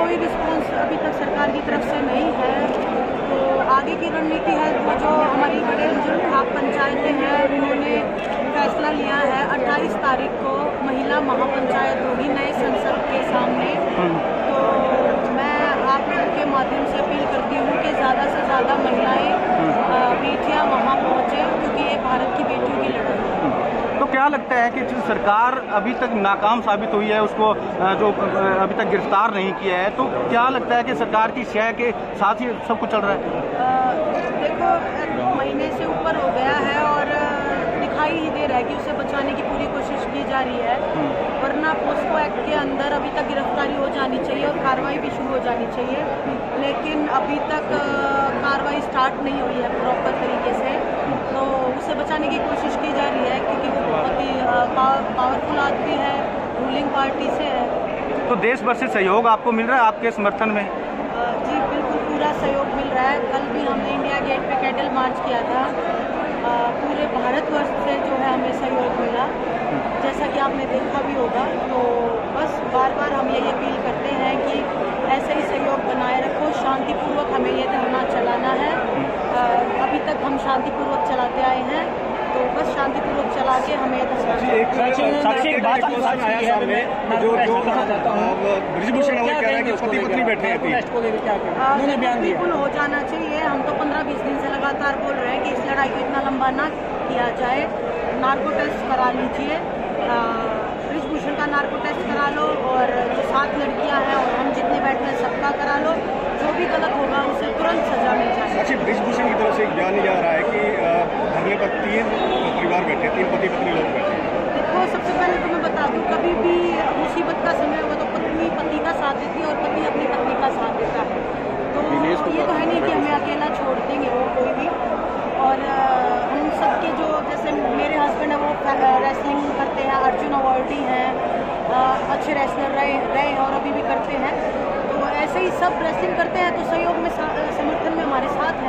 कोई रिस्पॉन्स अभी तक सरकार की तरफ से नहीं है। तो आगे की रणनीति है वो जो हमारी बड़े जो खाप पंचायतें हैं उन्होंने फैसला लिया है 28 तारीख को महिला महापंचायत होगी नए संसद के सामने। तो मैं आप लोगों के माध्यम से अपील करती हूँ कि ज़्यादा से ज़्यादा महिलाएं बेटियाँ वहाँ पहुँचे, क्योंकि ये भारत की बेटियों की लड़ाई है। तो क्या लगता है कि जो सरकार अभी तक नाकाम साबित हुई है, उसको जो अभी तक गिरफ्तार नहीं किया है, तो क्या लगता है कि सरकार की शय के साथ ही सब कुछ चल रहा है? देखो 2 महीने से ऊपर हो गया है और दिखाई ही दे रहा है कि उसे बचाने की पूरी कोशिश की जा रही है, वरना पोस्को एक्ट के अंदर अभी तक गिरफ्तारी हो जानी चाहिए और कार्रवाई भी शुरू हो जानी चाहिए, लेकिन अभी तक कार्रवाई स्टार्ट नहीं हुई है प्रॉपर तरीके से। तो उसे बचाने की कोशिश की जा रही है क्योंकि वो बहुत ही पावरफुल आदमी है, रूलिंग पार्टी से है। तो देश भर से सहयोग आपको मिल रहा है आपके समर्थन में? जी बिल्कुल, पूरा सहयोग मिल रहा है। कल भी हमने इंडिया गेट पे कैंडल मार्च किया था। पूरे भारतवर्ष से जो है हमें सहयोग मिला, जैसा कि आपने देखा भी होगा। तो बस बार बार हम यही अपील करते हैं कि ऐसे ही सहयोग बनाए रखो, शांतिपूर्वक हमें ये धरना चलाना है। अभी तक हम शांतिपूर्वक चलाते आए हैं, तो बस शांतिपूर्वक चला के हमें ये धरना ब्रिजभूषण अवध कह रहा है कि पति पत्नी बैठे हैं, बिल्कुल हो जाना चाहिए। हम तो 15-20 दिन से लगातार बोल रहे हैं कि इस लड़ाई को इतना लंबा ना किया जाए। नार्को टेस्ट करा लीजिए, ब्रिजभूषण का नार्को टेस्ट करा लो, और जो 7 लड़कियां हैं और हम जितने बैठे हैं सबका करा लो। जो भी गलत होगा उसे तुरंत सजा मिल जाए। अच्छा, ब्रिजभूषण की तरफ से एक बयान जा रहा है कि धरने पर 3 परिवार बैठे, 3 पति पत्नी लोग बैठे। देखो, सबसे पहले तो मैं बता दूं, कभी भी मुसीबत का समय होगा तो पत्नी पति का साथ देती है और पति अपनी पत्नी का साथ देता है। तो ये तो है नहीं कि हमें अकेला छोड़ देंगे वो कोई भी। और हम सबके जो, जैसे मेरे हस्बैंड है वो रेसलिंग करते हैं, अर्जुन अवार्डी हैं, अच्छे रेसलर रहे हैं और अभी भी करते हैं। तो ऐसे ही सब रेसलिंग करते हैं, तो सहयोग में समर्थन में हमारे साथ हैं।